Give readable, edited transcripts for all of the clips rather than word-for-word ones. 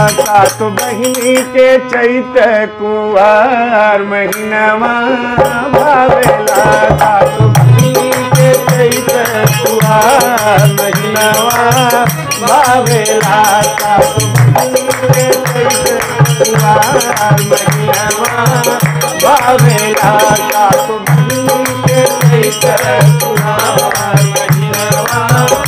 सात बहिनी के चैत कुवार महीनवा भावेला। सात बहिनी के चैत कुवार महीनवा भावेला। सात बहिनी के चैत कुवार महीनवा भावेला। सात बहिनी के चैत कुवार महीनवा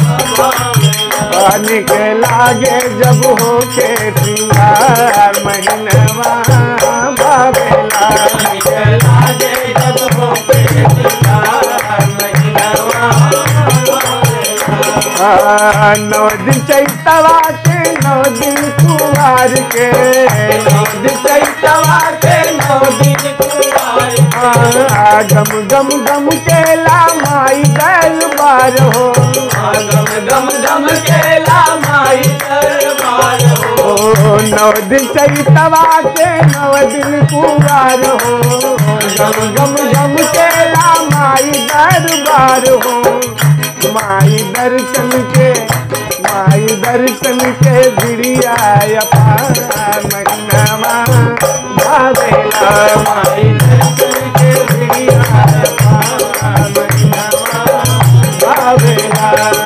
निक लागे जब हो के श्रृंगार महीनवा भावेला। निक लागे जब हो के श्रृंगार महीनवा भावेला। 9 दिन चैतवा के 9 दिन कुवार के 9 दिन चैतवा के 9 दिन कुवार गम गम गम केला माई दरबार हो। गम गम गम केला माई दरबार हो। 9 दिन चैतवा के 9 दिन कुवार हो। गम गम गम केला माई दरबार हो। माई दर्शन के भिड़िया अपार महीनवा भावेला। माई दर्शन के भिड़िया अपार महीनवा भावेला।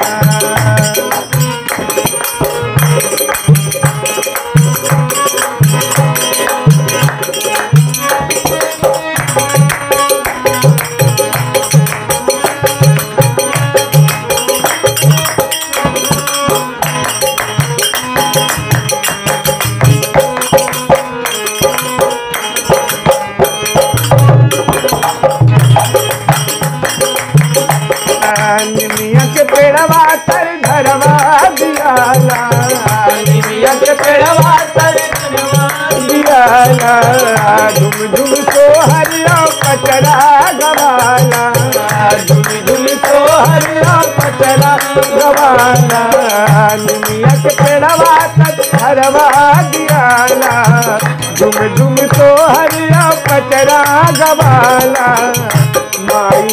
निमिया के पेड़वा तर धरवा दियाला। निमिया के पेड़वा तर धरवा दियाला। झुम झुम सोहरिया पचरा गवाला। झुम झुम सोहरिया पचरा गवाला। निमिया के पेड़वा तर धरवा दियाला। झुम झुम सोहरिया पचरा गवाला। माई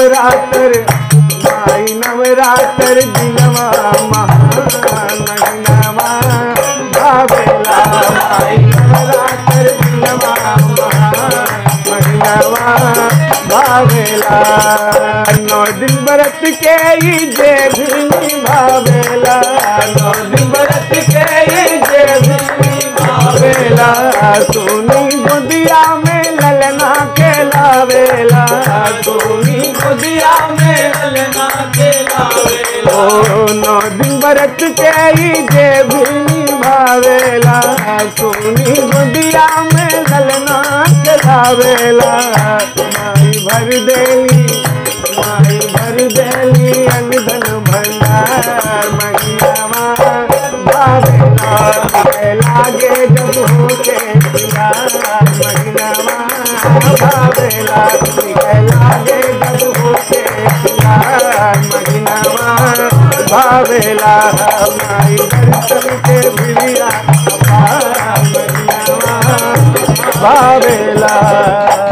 नवरात्र दिनवा महान महीनवा भावेला। माई नवरात्र दिनवा महान महीनवा भावेला। 9 दिन व्रत के ही जे भी भावेला। 9 दिन व्रत के ही जे भी भावेला। सोनी गोदिया में ललना के लावेला। सोनी गोदिया में ललना के लावेला। 9 दिन व्रत के ही जे भी भावेला। सोनी गोदिया में ललना के लावेला। माई भर देली अनधन भंडार महीनवा भावेला। लागे जब हो के श्रृंगार महीनवा भावेला। लागे जब हो के श्रृंगार महीनवा भावेला। माई दर्शन के भिड़िया अपार महीनवा भावेला।